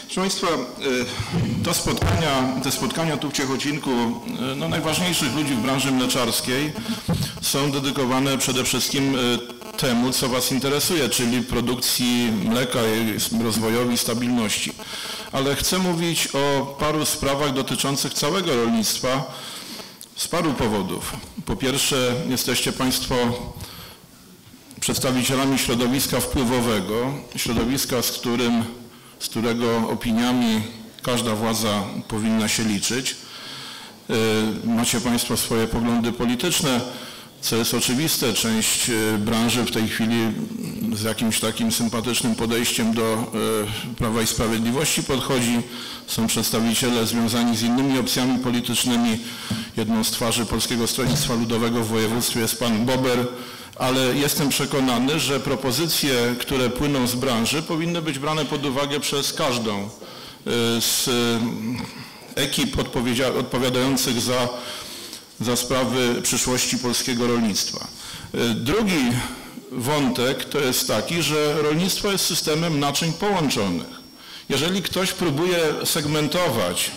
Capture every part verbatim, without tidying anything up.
Proszę Państwa, to spotkania, te spotkania tu w Ciechocinku no, najważniejszych ludzi w branży mleczarskiej są dedykowane przede wszystkim temu, co Was interesuje, czyli produkcji mleka, jej rozwojowi, stabilności. Ale chcę mówić o paru sprawach dotyczących całego rolnictwa z paru powodów. Po pierwsze, jesteście Państwo przedstawicielami środowiska wpływowego, środowiska, z którym, z którego opiniami każda władza powinna się liczyć. Macie Państwo swoje poglądy polityczne, co jest oczywiste. Część branży w tej chwili z jakimś takim sympatycznym podejściem do Prawa i Sprawiedliwości podchodzi. Są przedstawiciele związani z innymi opcjami politycznymi. Jedną z twarzy Polskiego Stronnictwa Ludowego w województwie jest pan Bober, ale jestem przekonany, że propozycje, które płyną z branży, powinny być brane pod uwagę przez każdą z ekip odpowiadających za, za sprawy przyszłości polskiego rolnictwa. Drugi wątek to jest taki, że rolnictwo jest systemem naczyń połączonych. Jeżeli ktoś próbuje segmentować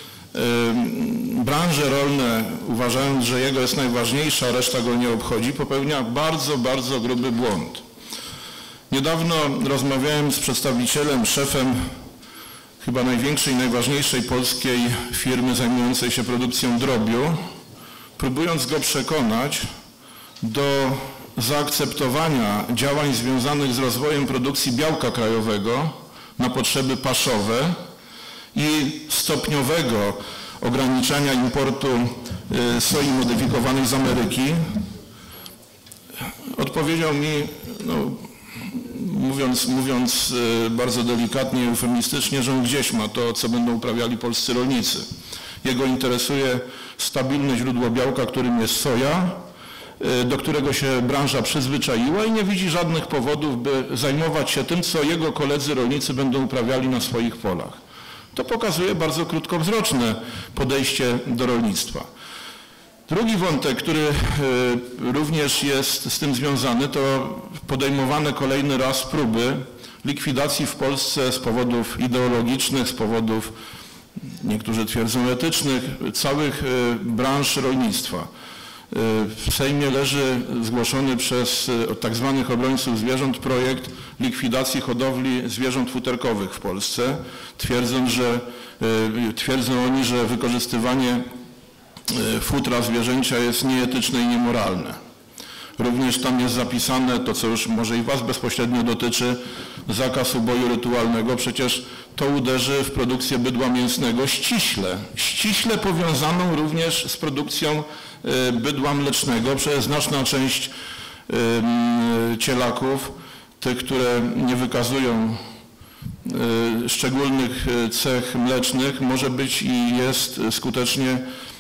branże rolne, uważając, że jego jest najważniejsza, a reszta go nie obchodzi, popełnia bardzo, bardzo gruby błąd. Niedawno rozmawiałem z przedstawicielem, szefem chyba największej, najważniejszej polskiej firmy zajmującej się produkcją drobiu, próbując go przekonać do zaakceptowania działań związanych z rozwojem produkcji białka krajowego na potrzeby paszowe i stopniowego ograniczania importu soi modyfikowanej z Ameryki. Odpowiedział mi, no, mówiąc, mówiąc bardzo delikatnie, eufemistycznie, że on gdzieś ma to, co będą uprawiali polscy rolnicy. Jego interesuje stabilne źródło białka, którym jest soja, do którego się branża przyzwyczaiła i nie widzi żadnych powodów, by zajmować się tym, co jego koledzy rolnicy będą uprawiali na swoich polach. To pokazuje bardzo krótkowzroczne podejście do rolnictwa. Drugi wątek, który również jest z tym związany, to podejmowane kolejny raz próby likwidacji w Polsce z powodów ideologicznych, z powodów, niektórzy twierdzą, etycznych, całych branż rolnictwa. W Sejmie leży zgłoszony przez tak zwanych obrońców zwierząt projekt likwidacji hodowli zwierząt futerkowych w Polsce. Twierdzą, że, twierdzą oni, że wykorzystywanie futra zwierzęcia jest nieetyczne i niemoralne. Również tam jest zapisane to, co już może i Was bezpośrednio dotyczy, zakaz uboju rytualnego. Przecież to uderzy w produkcję bydła mięsnego ściśle, ściśle powiązaną również z produkcją bydła mlecznego. Przecież znaczna część cielaków, tych, które nie wykazują szczególnych cech mlecznych, może być i jest skutecznie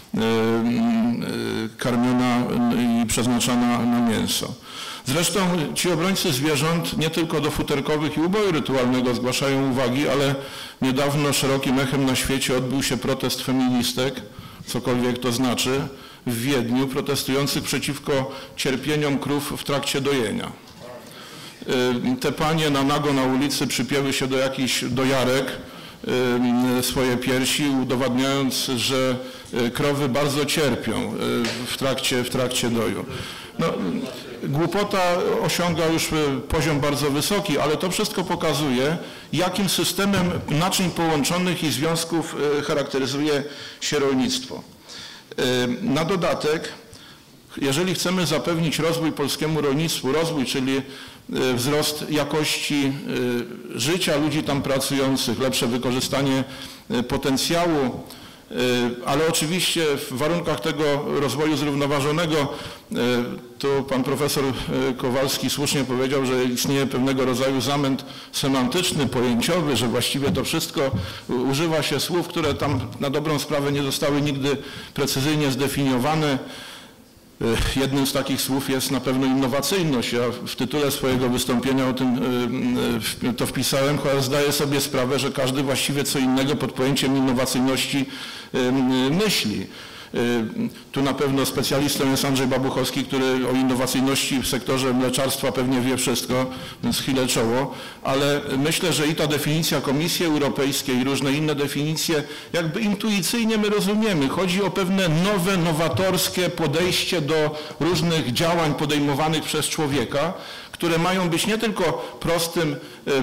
karmiona i przeznaczana na mięso. Zresztą ci obrońcy zwierząt nie tylko do futerkowych i uboju rytualnego zgłaszają uwagi, ale niedawno szerokim echem na świecie odbył się protest feministek, cokolwiek to znaczy, w Wiedniu, protestujących przeciwko cierpieniom krów w trakcie dojenia. Te panie na nago na ulicy przypięły się do jakichś dojarek, swoje piersi, udowadniając, że krowy bardzo cierpią w trakcie, w trakcie doju. No, głupota osiąga już poziom bardzo wysoki, ale to wszystko pokazuje, jakim systemem naczyń połączonych i związków charakteryzuje się rolnictwo. Na dodatek, jeżeli chcemy zapewnić rozwój polskiemu rolnictwu, rozwój, czyli wzrost jakości życia ludzi tam pracujących, lepsze wykorzystanie potencjału, ale oczywiście w warunkach tego rozwoju zrównoważonego, tu pan profesor Kowalski słusznie powiedział, że istnieje pewnego rodzaju zamęt semantyczny, pojęciowy, że właściwie to wszystko używa się słów, które tam na dobrą sprawę nie zostały nigdy precyzyjnie zdefiniowane. Jednym z takich słów jest na pewno innowacyjność. Ja w tytule swojego wystąpienia o tym to wpisałem, chociaż zdaję sobie sprawę, że każdy właściwie co innego pod pojęciem innowacyjności myśli. Tu na pewno specjalistą jest Andrzej Babuchowski, który o innowacyjności w sektorze mleczarstwa pewnie wie wszystko, więc chylę czoło, ale myślę, że i ta definicja Komisji Europejskiej i różne inne definicje, jakby intuicyjnie my rozumiemy. Chodzi o pewne nowe, nowatorskie podejście do różnych działań podejmowanych przez człowieka, które mają być nie tylko prostym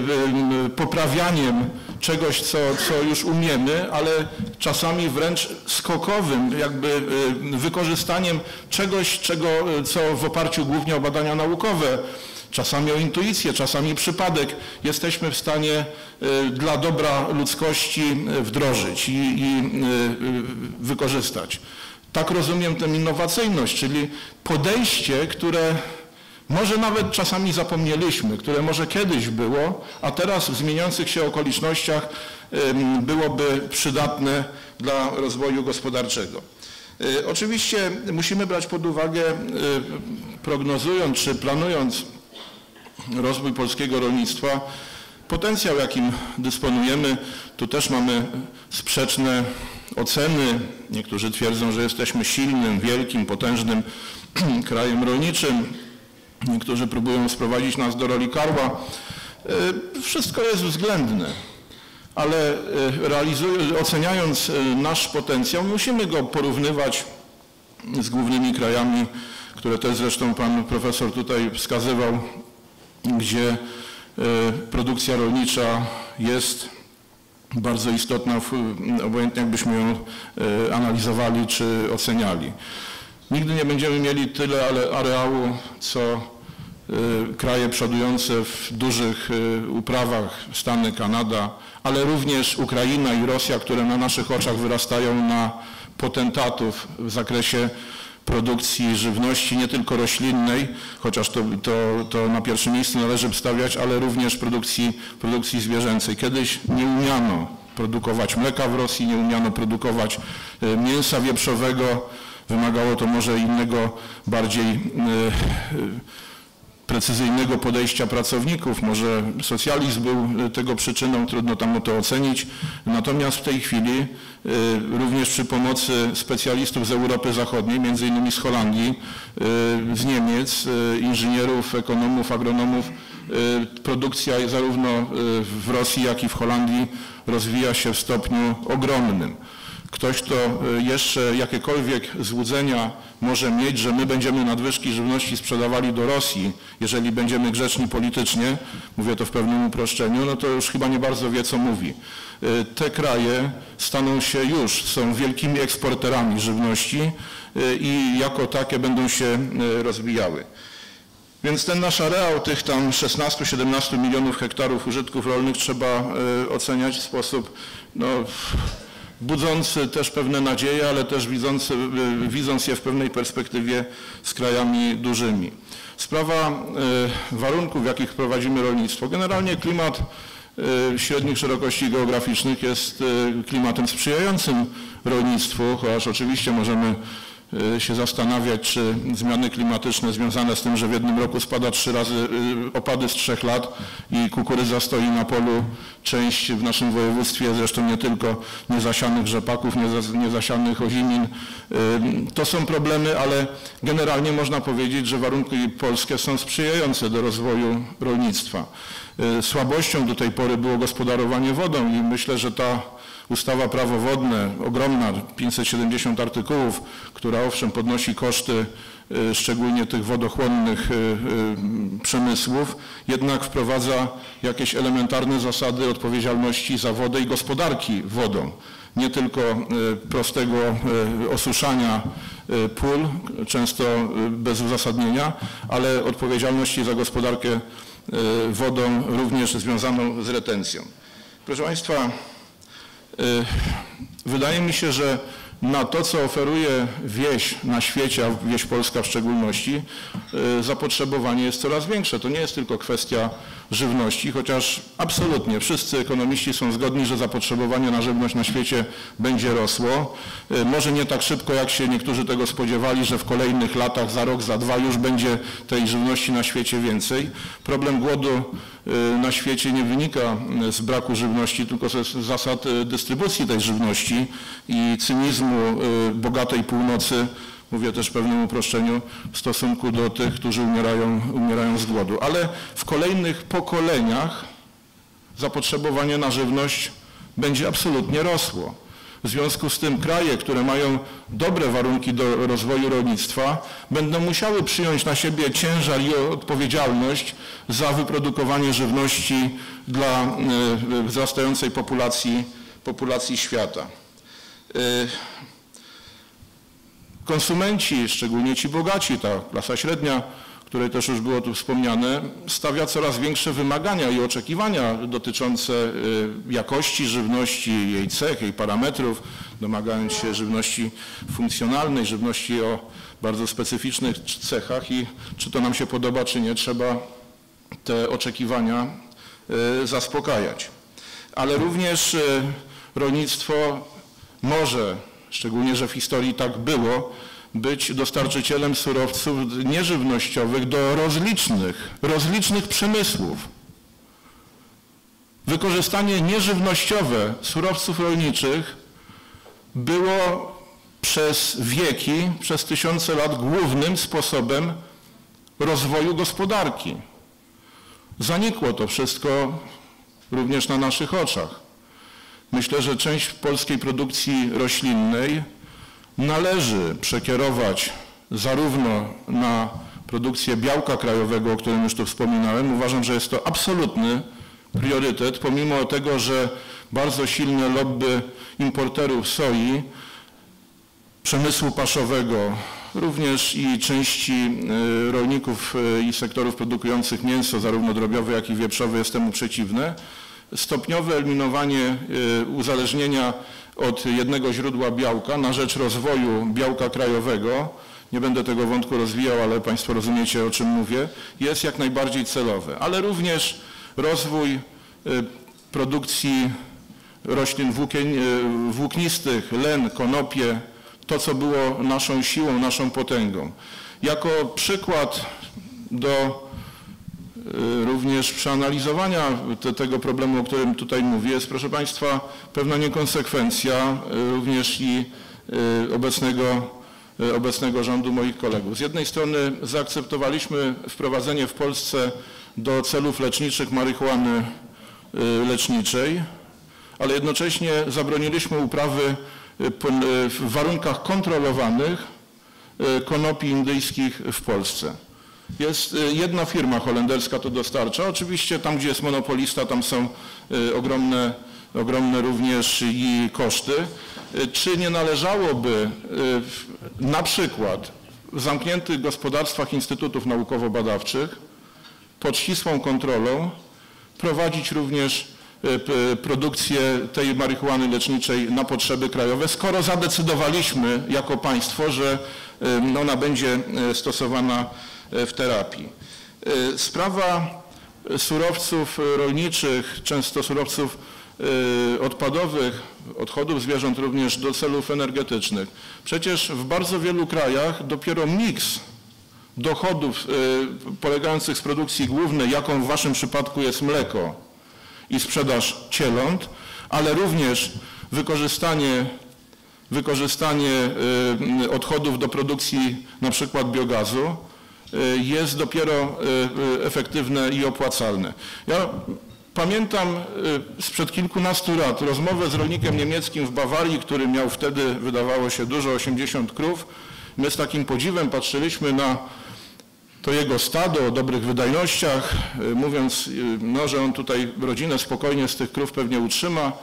poprawianiem czegoś, co, co już umiemy, ale czasami wręcz skokowym, jakby wykorzystaniem czegoś, czego, co w oparciu głównie o badania naukowe, czasami o intuicję, czasami przypadek, jesteśmy w stanie dla dobra ludzkości wdrożyć i, i wykorzystać. Tak rozumiem tę innowacyjność, czyli podejście, które może nawet czasami zapomnieliśmy, które może kiedyś było, a teraz w zmieniających się okolicznościach byłoby przydatne dla rozwoju gospodarczego. Oczywiście musimy brać pod uwagę, prognozując czy planując rozwój polskiego rolnictwa, potencjał, jakim dysponujemy. Tu też mamy sprzeczne oceny. Niektórzy twierdzą, że jesteśmy silnym, wielkim, potężnym krajem rolniczym. Niektórzy próbują sprowadzić nas do roli karła. Wszystko jest względne, ale oceniając nasz potencjał, musimy go porównywać z głównymi krajami, które też zresztą pan profesor tutaj wskazywał, gdzie produkcja rolnicza jest bardzo istotna, obojętnie jakbyśmy ją analizowali czy oceniali. Nigdy nie będziemy mieli tyle areału, co kraje przodujące w dużych uprawach, Stany, Kanada, ale również Ukraina i Rosja, które na naszych oczach wyrastają na potentatów w zakresie produkcji żywności, nie tylko roślinnej, chociaż to, to, to na pierwszym miejscu należy stawiać, ale również produkcji, produkcji zwierzęcej. Kiedyś nie umiano produkować mleka w Rosji, nie umiano produkować mięsa wieprzowego. Wymagało to może innego, bardziej precyzyjnego podejścia pracowników. Może socjalizm był tego przyczyną, trudno tam to ocenić. Natomiast w tej chwili również przy pomocy specjalistów z Europy Zachodniej, między innymi z Holandii, z Niemiec, inżynierów, ekonomów, agronomów, produkcja zarówno w Rosji, jak i w Holandii rozwija się w stopniu ogromnym. Ktoś, kto jeszcze jakiekolwiek złudzenia może mieć, że my będziemy nadwyżki żywności sprzedawali do Rosji, jeżeli będziemy grzeczni politycznie, mówię to w pewnym uproszczeniu, no to już chyba nie bardzo wie, co mówi. Te kraje staną się już, są wielkimi eksporterami żywności i jako takie będą się rozwijały. Więc ten nasz areał, tych tam szesnastu siedemnastu milionów hektarów użytków rolnych trzeba oceniać w sposób, no, budzący też pewne nadzieje, ale też widzący, widząc je w pewnej perspektywie z krajami dużymi. Sprawa warunków, w jakich prowadzimy rolnictwo. Generalnie klimat średnich szerokości geograficznych jest klimatem sprzyjającym rolnictwu, chociaż oczywiście możemy się zastanawiać, czy zmiany klimatyczne związane z tym, że w jednym roku spada trzy razy opady z trzech lat i kukurydza stoi na polu, część w naszym województwie, zresztą nie tylko niezasianych rzepaków, niezasianych ozimin. To są problemy, ale generalnie można powiedzieć, że warunki polskie są sprzyjające do rozwoju rolnictwa. Słabością do tej pory było gospodarowanie wodą i myślę, że ta ustawa Prawo wodne, ogromna, pięćset siedemdziesiąt artykułów, która owszem podnosi koszty szczególnie tych wodochłonnych przemysłów, jednak wprowadza jakieś elementarne zasady odpowiedzialności za wodę i gospodarki wodą. Nie tylko prostego osuszania pól, często bez uzasadnienia, ale odpowiedzialności za gospodarkę wodą również związaną z retencją. Proszę Państwa, wydaje mi się, że na to, co oferuje wieś na świecie, a wieś polska w szczególności, zapotrzebowanie jest coraz większe. To nie jest tylko kwestia żywności, chociaż absolutnie wszyscy ekonomiści są zgodni, że zapotrzebowanie na żywność na świecie będzie rosło. Może nie tak szybko, jak się niektórzy tego spodziewali, że w kolejnych latach, za rok, za dwa już będzie tej żywności na świecie więcej. Problem głodu na świecie nie wynika z braku żywności, tylko z zasad dystrybucji tej żywności i cynizmu bogatej północy, mówię też w pewnym uproszczeniu, w stosunku do tych, którzy umierają, umierają z głodu. Ale w kolejnych pokoleniach zapotrzebowanie na żywność będzie absolutnie rosło. W związku z tym kraje, które mają dobre warunki do rozwoju rolnictwa, będą musiały przyjąć na siebie ciężar i odpowiedzialność za wyprodukowanie żywności dla wzrastającej populacji, populacji świata. Konsumenci, szczególnie ci bogaci, ta klasa średnia, której też już było tu wspomniane, stawia coraz większe wymagania i oczekiwania dotyczące jakości żywności, jej cech, jej parametrów, domagając się żywności funkcjonalnej, żywności o bardzo specyficznych cechach i czy to nam się podoba, czy nie, trzeba te oczekiwania zaspokajać. Ale również rolnictwo może, szczególnie że w historii tak było, być dostarczycielem surowców nieżywnościowych do rozlicznych, rozlicznych przemysłów. Wykorzystanie nieżywnościowe surowców rolniczych było przez wieki, przez tysiące lat głównym sposobem rozwoju gospodarki. Zanikło to wszystko również na naszych oczach. Myślę, że część polskiej produkcji roślinnej należy przekierować zarówno na produkcję białka krajowego, o którym już tu wspominałem. Uważam, że jest to absolutny priorytet, pomimo tego, że bardzo silne lobby importerów soi, przemysłu paszowego, również i części rolników i sektorów produkujących mięso, zarówno drobiowe, jak i wieprzowe, jest temu przeciwne. Stopniowe eliminowanie uzależnienia od jednego źródła białka na rzecz rozwoju białka krajowego, nie będę tego wątku rozwijał, ale Państwo rozumiecie, o czym mówię, jest jak najbardziej celowe. Ale również rozwój produkcji roślin włóknistych, len, konopie, to co było naszą siłą, naszą potęgą. Jako przykład do również przeanalizowania te, tego problemu, o którym tutaj mówię, jest, proszę Państwa, pewna niekonsekwencja również i obecnego, obecnego rządu moich kolegów. Z jednej strony zaakceptowaliśmy wprowadzenie w Polsce do celów leczniczych marihuany leczniczej, ale jednocześnie zabroniliśmy uprawy w warunkach kontrolowanych konopi indyjskich w Polsce. Jest jedna firma holenderska, to dostarcza. Oczywiście tam, gdzie jest monopolista, tam są ogromne, ogromne również i koszty. Czy nie należałoby na przykład w zamkniętych gospodarstwach instytutów naukowo-badawczych pod ścisłą kontrolą prowadzić również produkcję tej marihuany leczniczej na potrzeby krajowe, skoro zadecydowaliśmy jako państwo, że ona będzie stosowana w terapii. Sprawa surowców rolniczych, często surowców odpadowych, odchodów zwierząt również do celów energetycznych. Przecież w bardzo wielu krajach dopiero miks dochodów polegających z produkcji głównej, jaką w Waszym przypadku jest mleko i sprzedaż cieląt, ale również wykorzystanie, wykorzystanie odchodów do produkcji na przykład biogazu jest dopiero efektywne i opłacalne. Ja pamiętam sprzed kilkunastu lat rozmowę z rolnikiem niemieckim w Bawarii, który miał wtedy, wydawało się, dużo, osiemdziesiąt krów. My z takim podziwem patrzyliśmy na to jego stado o dobrych wydajnościach, mówiąc, no, że on tutaj rodzinę spokojnie z tych krów pewnie utrzyma.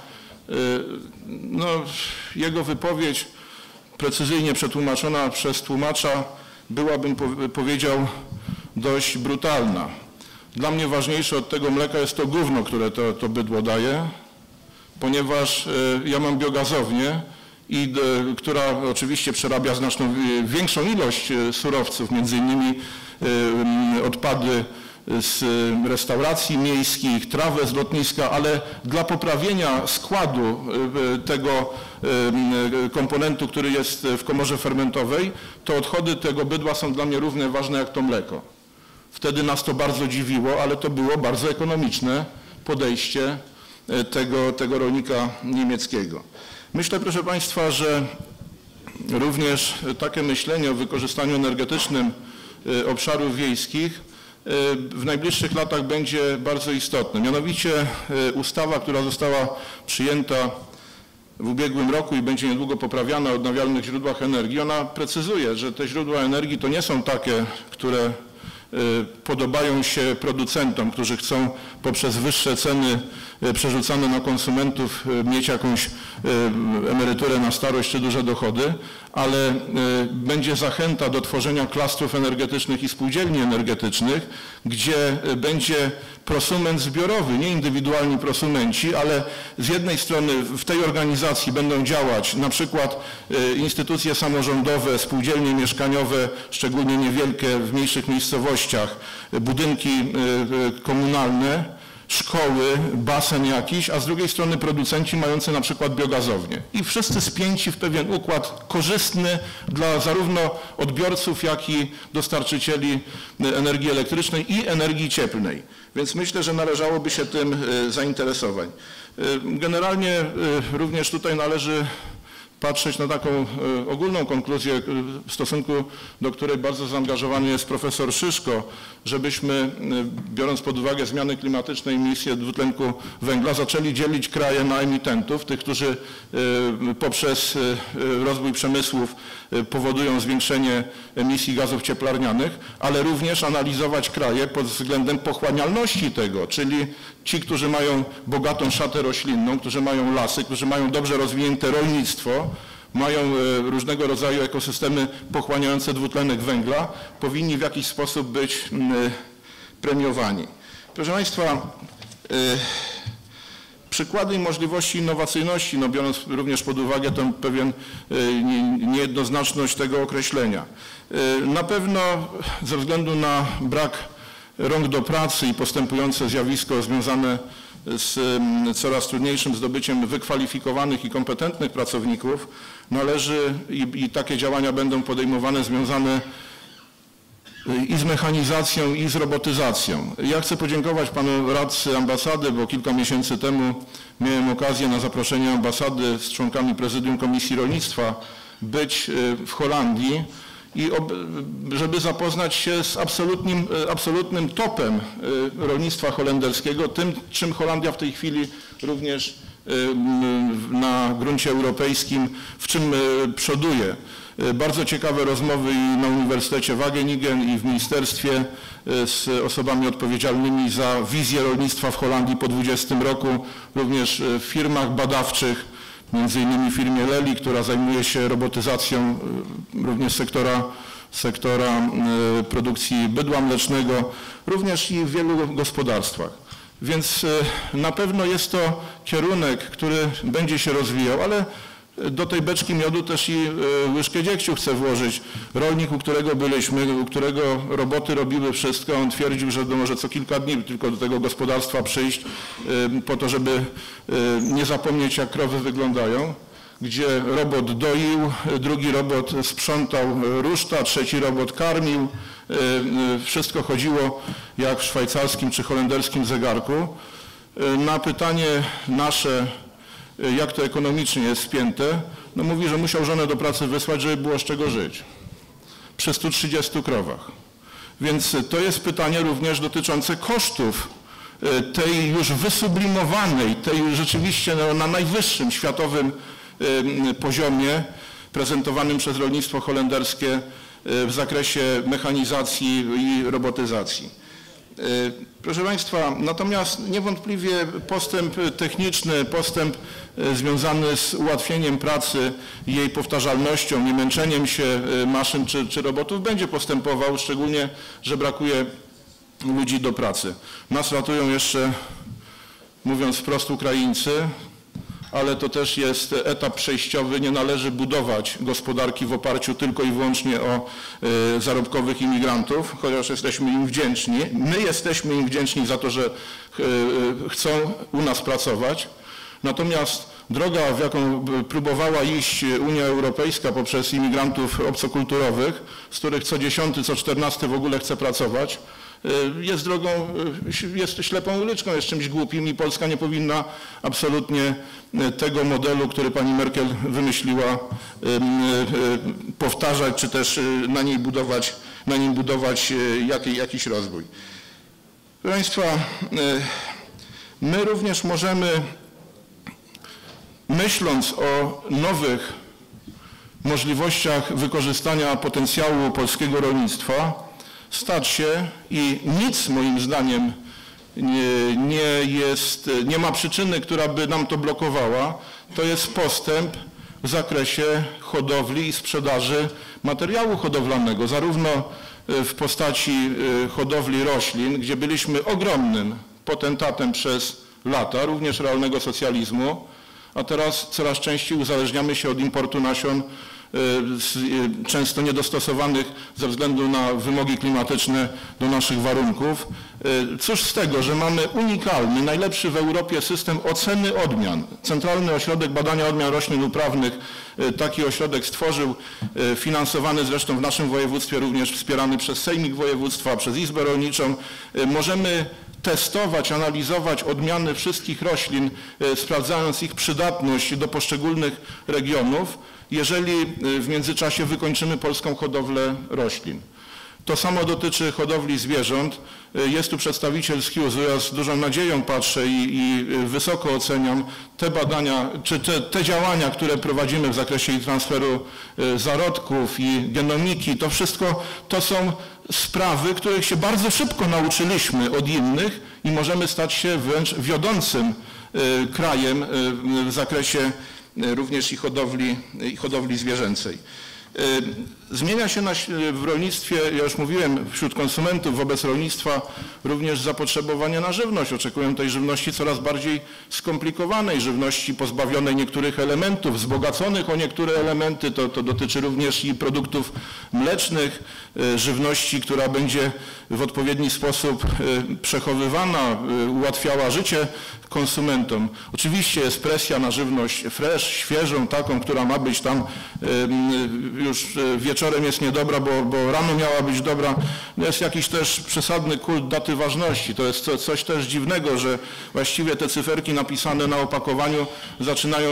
No, jego wypowiedź precyzyjnie przetłumaczona przez tłumacza byłabym powiedział dość brutalna. Dla mnie ważniejsze od tego mleka jest to gówno, które to, to bydło daje, ponieważ ja mam biogazownię, i, która oczywiście przerabia znaczną większą ilość surowców, między innymi odpady z restauracji miejskich, trawę z lotniska, ale dla poprawienia składu tego komponentu, który jest w komorze fermentowej, to odchody tego bydła są dla mnie równie ważne jak to mleko. Wtedy nas to bardzo dziwiło, ale to było bardzo ekonomiczne podejście tego, tego rolnika niemieckiego. Myślę, proszę Państwa, że również takie myślenie o wykorzystaniu energetycznym obszarów wiejskich w najbliższych latach będzie bardzo istotne. Mianowicie ustawa, która została przyjęta w ubiegłym roku i będzie niedługo poprawiana o odnawialnych źródłach energii, ona precyzuje, że te źródła energii to nie są takie, które podobają się producentom, którzy chcą poprzez wyższe ceny przerzucane na konsumentów mieć jakąś emeryturę na starość czy duże dochody, ale będzie zachęta do tworzenia klastrów energetycznych i spółdzielni energetycznych, gdzie będzie prosument zbiorowy, nie indywidualni prosumenci, ale z jednej strony w tej organizacji będą działać na przykład instytucje samorządowe, spółdzielnie mieszkaniowe, szczególnie niewielkie w mniejszych miejscowościach, budynki komunalne, szkoły, basen jakiś, a z drugiej strony producenci mający na przykład biogazownię. I wszyscy spięci w pewien układ korzystny dla zarówno odbiorców, jak i dostarczycieli energii elektrycznej i energii cieplnej. Więc myślę, że należałoby się tym zainteresować. Generalnie również tutaj należy patrzeć na taką ogólną konkluzję, w stosunku do której bardzo zaangażowany jest profesor Szyszko, żebyśmy, biorąc pod uwagę zmiany klimatyczne i emisję dwutlenku węgla, zaczęli dzielić kraje na emitentów, tych, którzy poprzez rozwój przemysłów powodują zwiększenie emisji gazów cieplarnianych, ale również analizować kraje pod względem pochłanialności tego, czyli ci, którzy mają bogatą szatę roślinną, którzy mają lasy, którzy mają dobrze rozwinięte rolnictwo, mają różnego rodzaju ekosystemy pochłaniające dwutlenek węgla, powinni w jakiś sposób być premiowani. Proszę Państwa, przykłady i możliwości innowacyjności, no biorąc również pod uwagę tę pewien niejednoznaczność tego określenia. Na pewno ze względu na brak rąk do pracy i postępujące zjawisko związane z coraz trudniejszym zdobyciem wykwalifikowanych i kompetentnych pracowników należy i, i takie działania będą podejmowane związane i z mechanizacją, i z robotyzacją. Ja chcę podziękować panu radcy ambasady, bo kilka miesięcy temu miałem okazję na zaproszenie ambasady z członkami prezydium Komisji Rolnictwa być w Holandii i ob, żeby zapoznać się z absolutnym, absolutnym topem rolnictwa holenderskiego, tym, czym Holandia w tej chwili również na gruncie europejskim, w czym przoduje. Bardzo ciekawe rozmowy i na Uniwersytecie Wageningen i w ministerstwie z osobami odpowiedzialnymi za wizję rolnictwa w Holandii po dwudziestym roku, również w firmach badawczych, między innymi w firmie Leli, która zajmuje się robotyzacją również sektora, sektora produkcji bydła mlecznego, również i w wielu gospodarstwach. Więc na pewno jest to kierunek, który będzie się rozwijał, ale do tej beczki miodu też i łyżkę dziegciu chcę włożyć. Rolnik, u którego byliśmy, u którego roboty robiły wszystko, on twierdził, że może co kilka dni tylko do tego gospodarstwa przyjść po to, żeby nie zapomnieć, jak krowy wyglądają, gdzie robot doił, drugi robot sprzątał ruszta, trzeci robot karmił. Wszystko chodziło jak w szwajcarskim czy holenderskim zegarku. Na pytanie nasze, jak to ekonomicznie jest spięte, no mówi, że musiał żonę do pracy wysłać, żeby było z czego żyć. Przy stu trzydziestu krowach. Więc to jest pytanie również dotyczące kosztów tej już wysublimowanej, tej rzeczywiście no, na najwyższym światowym poziomie prezentowanym przez rolnictwo holenderskie w zakresie mechanizacji i robotyzacji. Proszę Państwa, natomiast niewątpliwie postęp techniczny, postęp związany z ułatwieniem pracy i jej powtarzalnością, nie męczeniem się maszyn czy, czy robotów będzie postępował, szczególnie, że brakuje ludzi do pracy. Nas ratują jeszcze, mówiąc wprost, Ukraińcy, ale to też jest etap przejściowy. Nie należy budować gospodarki w oparciu tylko i wyłącznie o y, zarobkowych imigrantów, chociaż jesteśmy im wdzięczni. My jesteśmy im wdzięczni za to, że y, y, chcą u nas pracować. Natomiast droga, w jaką próbowała iść Unia Europejska poprzez imigrantów obcokulturowych, z których co dziesiąty, co czternasty w ogóle chce pracować, jest drogą, jest ślepą uliczką, jest czymś głupim i Polska nie powinna absolutnie tego modelu, który pani Merkel wymyśliła, powtarzać, czy też na niej budować, na nim budować jakiś rozwój. Proszę Państwa, my również możemy, myśląc o nowych możliwościach wykorzystania potencjału polskiego rolnictwa, stać się i nic moim zdaniem nie, nie jest, nie ma przyczyny, która by nam to blokowała, to jest postęp w zakresie hodowli i sprzedaży materiału hodowlanego, zarówno w postaci hodowli roślin, gdzie byliśmy ogromnym potentatem przez lata, również realnego socjalizmu, a teraz coraz częściej uzależniamy się od importu nasion często niedostosowanych ze względu na wymogi klimatyczne do naszych warunków. Cóż z tego, że mamy unikalny, najlepszy w Europie system oceny odmian. Centralny Ośrodek Badania Odmian Roślin Uprawnych taki ośrodek stworzył, finansowany zresztą w naszym województwie, również wspierany przez Sejmik Województwa, przez Izbę Rolniczą. Możemy testować, analizować odmiany wszystkich roślin, sprawdzając ich przydatność do poszczególnych regionów, jeżeli w międzyczasie wykończymy polską hodowlę roślin. To samo dotyczy hodowli zwierząt. Jest tu przedstawiciel z Hughes, ja z dużą nadzieją patrzę i, i wysoko oceniam te badania, czy te, te działania, które prowadzimy w zakresie i transferu zarodków i genomiki. To wszystko to są sprawy, których się bardzo szybko nauczyliśmy od innych i możemy stać się wręcz wiodącym krajem w zakresie również i hodowli, i hodowli zwierzęcej. Zmienia się na, w rolnictwie, ja już mówiłem, wśród konsumentów wobec rolnictwa również zapotrzebowanie na żywność. Oczekują tej żywności coraz bardziej skomplikowanej, żywności pozbawionej niektórych elementów, wzbogaconych o niektóre elementy. To, to dotyczy również i produktów mlecznych, żywności, która będzie w odpowiedni sposób przechowywana, ułatwiała życie konsumentom. Oczywiście jest presja na żywność fresh, świeżą, taką, która ma być tam już wieczorem jest niedobra, bo, bo rano miała być dobra. Jest jakiś też przesadny kult daty ważności. To jest coś też dziwnego, że właściwie te cyferki napisane na opakowaniu zaczynają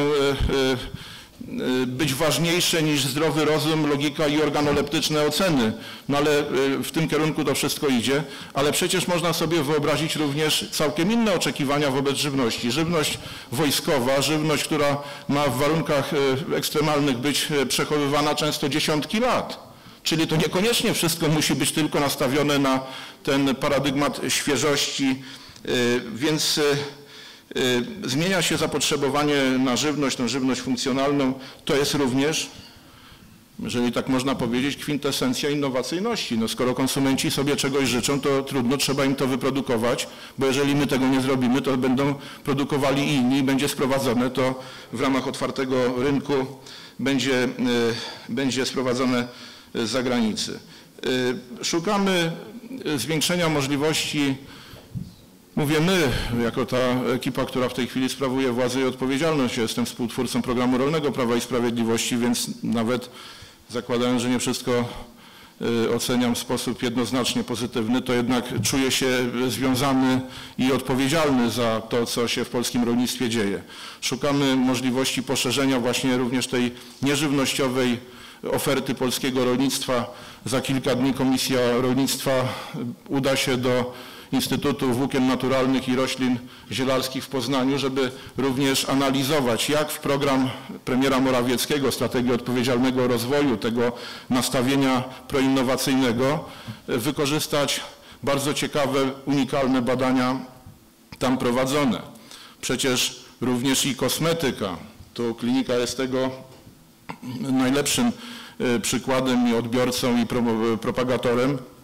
być ważniejsze niż zdrowy rozum, logika i organoleptyczne oceny. No ale w tym kierunku to wszystko idzie. Ale przecież można sobie wyobrazić również całkiem inne oczekiwania wobec żywności. Żywność wojskowa, żywność, która ma w warunkach ekstremalnych być przechowywana często dziesiątki lat. Czyli to niekoniecznie wszystko musi być tylko nastawione na ten paradygmat świeżości, więc zmienia się zapotrzebowanie na żywność, na żywność funkcjonalną. To jest również, jeżeli tak można powiedzieć, kwintesencja innowacyjności. No skoro konsumenci sobie czegoś życzą, to trudno, trzeba im to wyprodukować, bo jeżeli my tego nie zrobimy, to będą produkowali inni i będzie sprowadzone to w ramach otwartego rynku, będzie, będzie sprowadzone z zagranicy. Szukamy zwiększenia możliwości. Mówię my, jako ta ekipa, która w tej chwili sprawuje władzę i odpowiedzialność. Ja jestem współtwórcą programu rolnego Prawa i Sprawiedliwości, więc nawet zakładając, że nie wszystko oceniam w sposób jednoznacznie pozytywny, to jednak czuję się związany i odpowiedzialny za to, co się w polskim rolnictwie dzieje. Szukamy możliwości poszerzenia właśnie również tej nieżywnościowej oferty polskiego rolnictwa. Za kilka dni Komisja Rolnictwa uda się do Instytutu Włókien Naturalnych i Roślin Zielarskich w Poznaniu, żeby również analizować, jak w program premiera Morawieckiego, strategii odpowiedzialnego rozwoju, tego nastawienia proinnowacyjnego, wykorzystać bardzo ciekawe, unikalne badania tam prowadzone. Przecież również i kosmetyka, to klinika jest tego najlepszym przykładem i odbiorcą i propagatorem.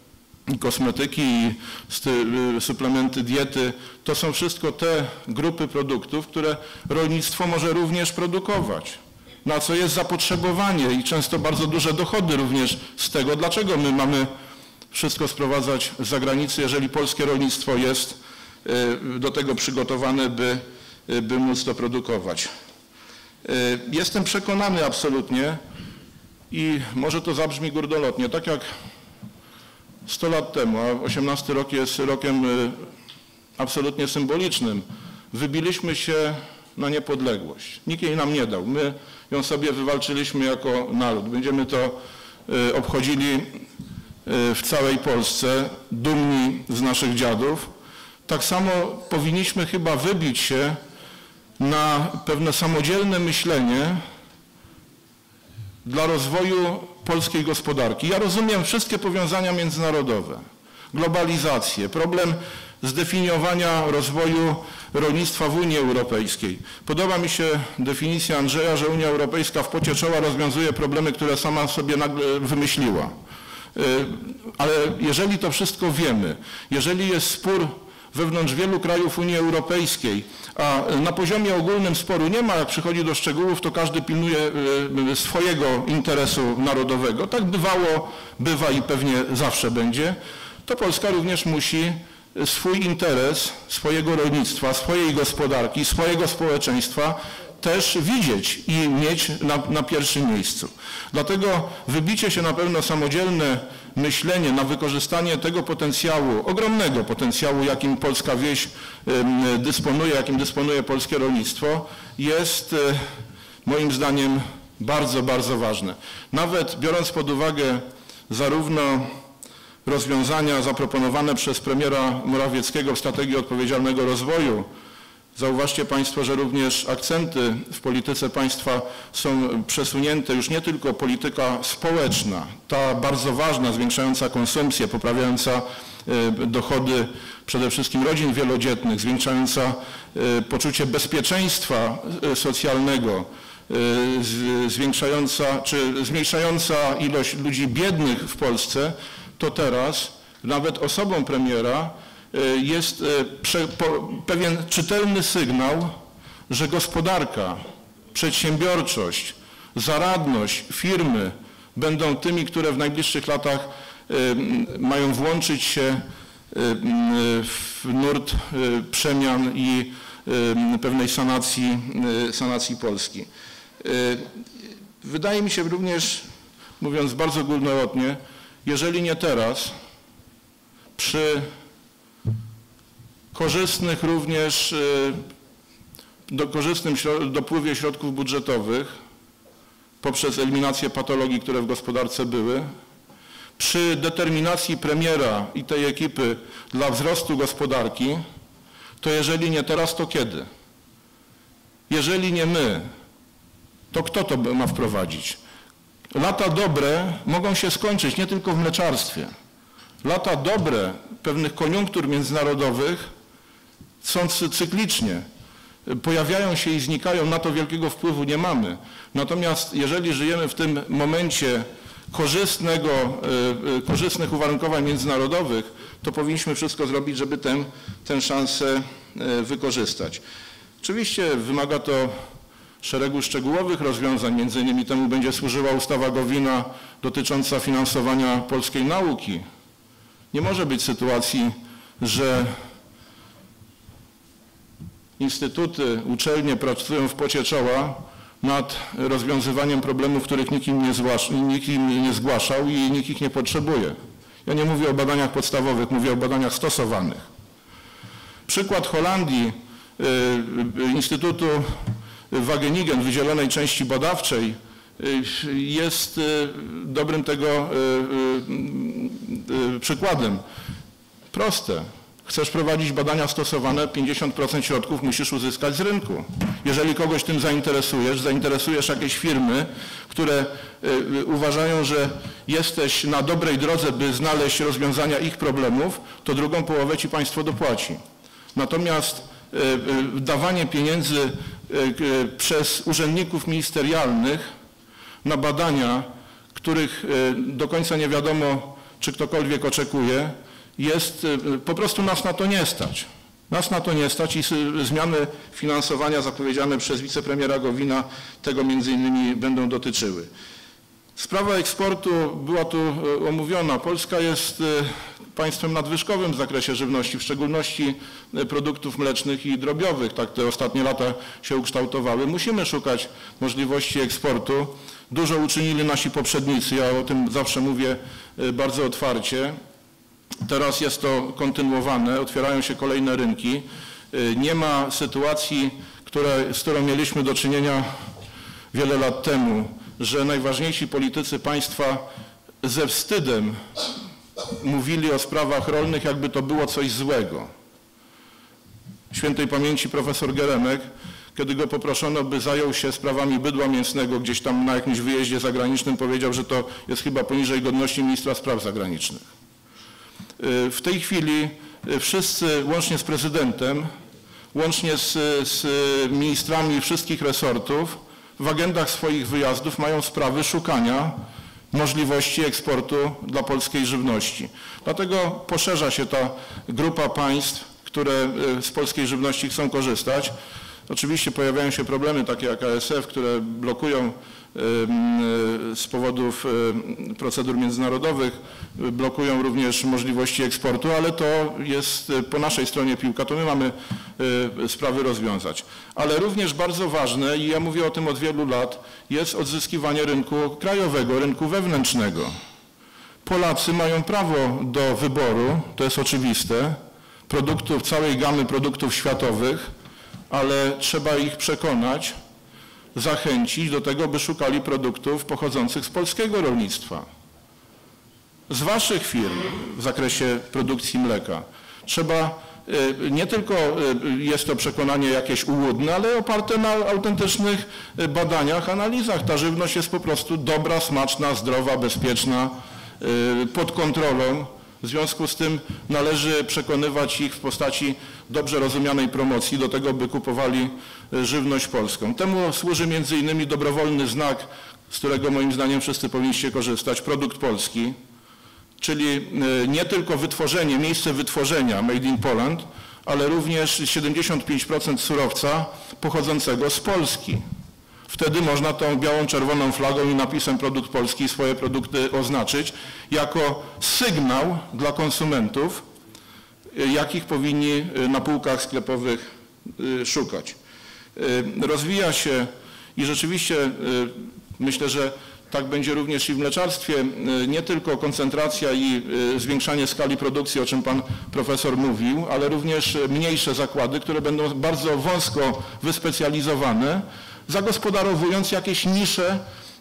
i kosmetyki, i suplementy diety, to są wszystko te grupy produktów, które rolnictwo może również produkować, na co jest zapotrzebowanie i często bardzo duże dochody również z tego. Dlaczego my mamy wszystko sprowadzać z zagranicy, jeżeli polskie rolnictwo jest do tego przygotowane, by, by móc to produkować? Jestem przekonany absolutnie i może to zabrzmi górnolotnie, tak jak sto lat temu, a osiemnasty rok jest rokiem absolutnie symbolicznym, wybiliśmy się na niepodległość. Nikt jej nam nie dał. My ją sobie wywalczyliśmy jako naród. Będziemy to obchodzili w całej Polsce, dumni z naszych dziadów. Tak samo powinniśmy chyba wybić się na pewne samodzielne myślenie dla rozwoju polskiej gospodarki. Ja rozumiem wszystkie powiązania międzynarodowe, globalizację, problem zdefiniowania rozwoju rolnictwa w Unii Europejskiej. Podoba mi się definicja Andrzeja, że Unia Europejska w pocie czoła rozwiązuje problemy, które sama sobie nagle wymyśliła. Ale jeżeli to wszystko wiemy, jeżeli jest spór wewnątrz wielu krajów Unii Europejskiej, a na poziomie ogólnym sporu nie ma, jak przychodzi do szczegółów, to każdy pilnuje swojego interesu narodowego. Tak bywało, bywa i pewnie zawsze będzie. To Polska również musi swój interes, swojego rolnictwa, swojej gospodarki, swojego społeczeństwa też widzieć i mieć na, na pierwszym miejscu. Dlatego wybicie się na pewno samodzielne myślenie na wykorzystanie tego potencjału, ogromnego potencjału, jakim polska wieś dysponuje, jakim dysponuje polskie rolnictwo, jest moim zdaniem bardzo, bardzo ważne. Nawet biorąc pod uwagę zarówno rozwiązania zaproponowane przez premiera Morawieckiego w strategii odpowiedzialnego rozwoju, zauważcie Państwo, że również akcenty w polityce państwa są przesunięte, już nie tylko polityka społeczna, ta bardzo ważna, zwiększająca konsumpcję, poprawiająca dochody przede wszystkim rodzin wielodzietnych, zwiększająca poczucie bezpieczeństwa socjalnego, zwiększająca czy zmniejszająca ilość ludzi biednych w Polsce, to teraz nawet osobą premiera jest pewien czytelny sygnał, że gospodarka, przedsiębiorczość, zaradność, firmy będą tymi, które w najbliższych latach mają włączyć się w nurt przemian i pewnej sanacji, sanacji Polski. Wydaje mi się również, mówiąc bardzo górnolotnie, jeżeli nie teraz, przy korzystnych również, do korzystnym dopływie środków budżetowych poprzez eliminację patologii, które w gospodarce były, przy determinacji premiera i tej ekipy dla wzrostu gospodarki, to jeżeli nie teraz, to kiedy? Jeżeli nie my, to kto to ma wprowadzić? Lata dobre mogą się skończyć nie tylko w mleczarstwie. Lata dobre pewnych koniunktur międzynarodowych są cyklicznie. Pojawiają się i znikają, na to wielkiego wpływu nie mamy. Natomiast jeżeli żyjemy w tym momencie korzystnego, korzystnych uwarunkowań międzynarodowych, to powinniśmy wszystko zrobić, żeby tę, tę szansę wykorzystać. Oczywiście wymaga to szeregu szczegółowych rozwiązań, między innymi temu będzie służyła ustawa Gowina dotycząca finansowania polskiej nauki. Nie może być sytuacji, że instytuty, uczelnie pracują w pocie czoła nad rozwiązywaniem problemów, których nikt im nie, zgłasza, nikt im nie zgłaszał i nikt ich nie potrzebuje. Ja nie mówię o badaniach podstawowych, mówię o badaniach stosowanych. Przykład Holandii, Instytutu Wageningen, wydzielonej części badawczej, jest dobrym tego przykładem. Proste. Chcesz prowadzić badania stosowane, pięćdziesiąt procent środków musisz uzyskać z rynku. Jeżeli kogoś tym zainteresujesz, zainteresujesz jakieś firmy, które uważają, że jesteś na dobrej drodze, by znaleźć rozwiązania ich problemów, to drugą połowę ci państwo dopłaci. Natomiast dawanie pieniędzy przez urzędników ministerialnych na badania, których do końca nie wiadomo, czy ktokolwiek oczekuje, jest, po prostu nas na to nie stać. Nas na to nie stać i zmiany finansowania zapowiedziane przez wicepremiera Gowina tego między innymi będą dotyczyły. Sprawa eksportu była tu omówiona. Polska jest państwem nadwyżkowym w zakresie żywności, w szczególności produktów mlecznych i drobiowych. Tak te ostatnie lata się ukształtowały. Musimy szukać możliwości eksportu. Dużo uczynili nasi poprzednicy, ja o tym zawsze mówię bardzo otwarcie. Teraz jest to kontynuowane, otwierają się kolejne rynki. Nie ma sytuacji, które, z którą mieliśmy do czynienia wiele lat temu, że najważniejsi politycy państwa ze wstydem mówili o sprawach rolnych, jakby to było coś złego. Świętej pamięci profesor Geremek, kiedy go poproszono, by zajął się sprawami bydła mięsnego gdzieś tam na jakimś wyjeździe zagranicznym, powiedział, że to jest chyba poniżej godności ministra spraw zagranicznych. W tej chwili wszyscy, łącznie z prezydentem, łącznie z, z ministrami wszystkich resortów, w agendach swoich wyjazdów mają sprawy szukania możliwości eksportu dla polskiej żywności. Dlatego poszerza się ta grupa państw, które z polskiej żywności chcą korzystać. Oczywiście pojawiają się problemy takie jak A S F, które blokują z powodów procedur międzynarodowych, blokują również możliwości eksportu, ale to jest po naszej stronie piłka, to my mamy sprawy rozwiązać. Ale również bardzo ważne, i ja mówię o tym od wielu lat, jest odzyskiwanie rynku krajowego, rynku wewnętrznego. Polacy mają prawo do wyboru, to jest oczywiste, produktów, całej gamy produktów światowych, ale trzeba ich przekonać, zachęcić do tego, by szukali produktów pochodzących z polskiego rolnictwa. Z waszych firm w zakresie produkcji mleka. Trzeba, nie tylko jest to przekonanie jakieś ułudne, ale oparte na autentycznych badaniach, analizach. Ta żywność jest po prostu dobra, smaczna, zdrowa, bezpieczna, pod kontrolą. W związku z tym należy przekonywać ich w postaci dobrze rozumianej promocji do tego, by kupowali żywność polską. Temu służy między innymi dobrowolny znak, z którego moim zdaniem wszyscy powinniście korzystać, produkt polski, czyli nie tylko wytworzenie, miejsce wytworzenia Made in Poland, ale również siedemdziesiąt pięć procent surowca pochodzącego z Polski. Wtedy można tą białą, czerwoną flagą i napisem produkt polski swoje produkty oznaczyć jako sygnał dla konsumentów, jakich powinni na półkach sklepowych szukać. Rozwija się i rzeczywiście myślę, że tak będzie również i w mleczarstwie, nie tylko koncentracja i zwiększanie skali produkcji, o czym pan profesor mówił, ale również mniejsze zakłady, które będą bardzo wąsko wyspecjalizowane, zagospodarowując jakieś nisze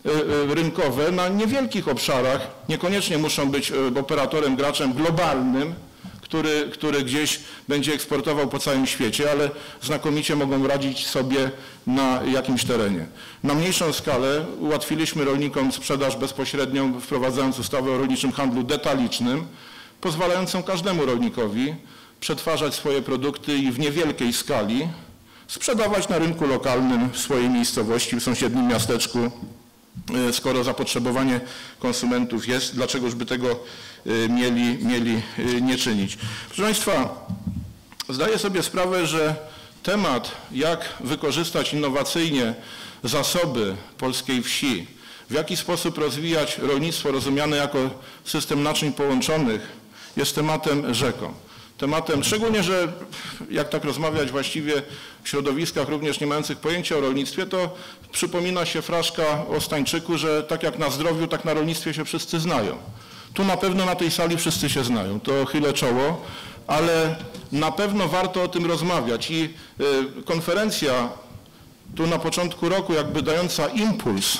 rynkowe na niewielkich obszarach. Niekoniecznie muszą być operatorem, graczem globalnym, który, który gdzieś będzie eksportował po całym świecie, ale znakomicie mogą radzić sobie na jakimś terenie. Na mniejszą skalę ułatwiliśmy rolnikom sprzedaż bezpośrednią, wprowadzając ustawę o rolniczym handlu detalicznym, pozwalającą każdemu rolnikowi przetwarzać swoje produkty i w niewielkiej skali sprzedawać na rynku lokalnym w swojej miejscowości, w sąsiednim miasteczku. Skoro zapotrzebowanie konsumentów jest, dlaczegoż by tego mieli, mieli nie czynić? Proszę Państwa, zdaję sobie sprawę, że temat, jak wykorzystać innowacyjnie zasoby polskiej wsi, w jaki sposób rozwijać rolnictwo rozumiane jako system naczyń połączonych, jest tematem rzeką. Tematem, szczególnie, że jak tak rozmawiać właściwie w środowiskach również nie mających pojęcia o rolnictwie, to przypomina się fraszka o Stańczyku, że tak jak na zdrowiu, tak na rolnictwie się wszyscy znają. Tu na pewno na tej sali wszyscy się znają, to chylę czoło, ale na pewno warto o tym rozmawiać i y, konferencja tu na początku roku jakby dająca impuls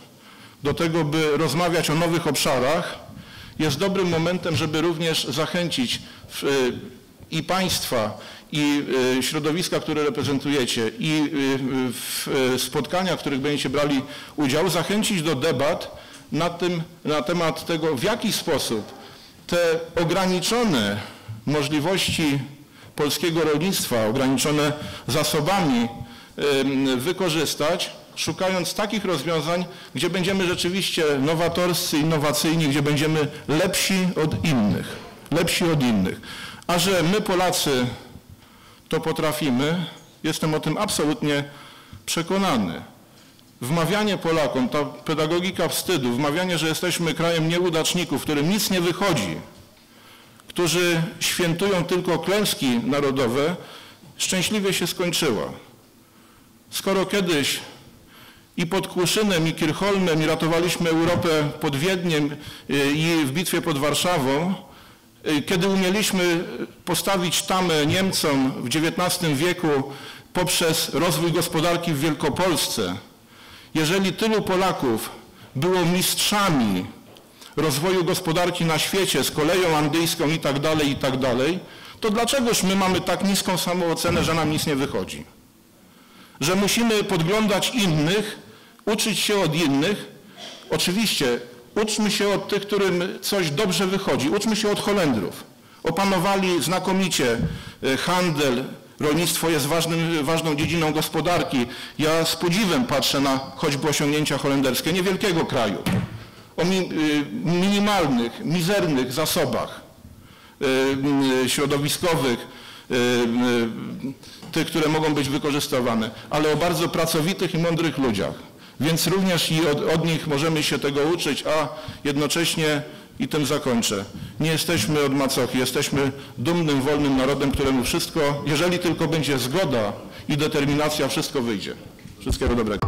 do tego, by rozmawiać o nowych obszarach, jest dobrym momentem, żeby również zachęcić w, i państwa, i środowiska, które reprezentujecie, i w spotkaniach, w których będziecie brali udział, zachęcić do debat na, tym, na temat tego, w jaki sposób te ograniczone możliwości polskiego rolnictwa, ograniczone zasobami, wykorzystać, szukając takich rozwiązań, gdzie będziemy rzeczywiście nowatorscy, innowacyjni, gdzie będziemy lepsi od innych, lepsi od innych. A że my Polacy to potrafimy, jestem o tym absolutnie przekonany. Wmawianie Polakom, ta pedagogika wstydu, wmawianie, że jesteśmy krajem nieudaczników, w którym nic nie wychodzi, którzy świętują tylko klęski narodowe, szczęśliwie się skończyła. Skoro kiedyś i pod Kłuszynem, i Kirchholmem, i ratowaliśmy Europę pod Wiedniem i w bitwie pod Warszawą, kiedy umieliśmy postawić tamę Niemcom w dziewiętnastym wieku poprzez rozwój gospodarki w Wielkopolsce, jeżeli tylu Polaków było mistrzami rozwoju gospodarki na świecie z koleją andyjską i tak dalej, i tak dalej, to dlaczegoż my mamy tak niską samoocenę, że nam nic nie wychodzi? Że musimy podglądać innych, uczyć się od innych. Oczywiście uczmy się od tych, którym coś dobrze wychodzi. Uczmy się od Holendrów. Opanowali znakomicie handel, rolnictwo jest ważnym, ważną dziedziną gospodarki. Ja z podziwem patrzę na choćby osiągnięcia holenderskie niewielkiego kraju, o mi, minimalnych, mizernych zasobach środowiskowych, tych, które mogą być wykorzystywane, ale o bardzo pracowitych i mądrych ludziach. Więc również i od, od nich możemy się tego uczyć, a jednocześnie, i tym zakończę, nie jesteśmy od macochy, jesteśmy dumnym, wolnym narodem, któremu wszystko, jeżeli tylko będzie zgoda i determinacja, wszystko wyjdzie. Wszystkiego dobrego.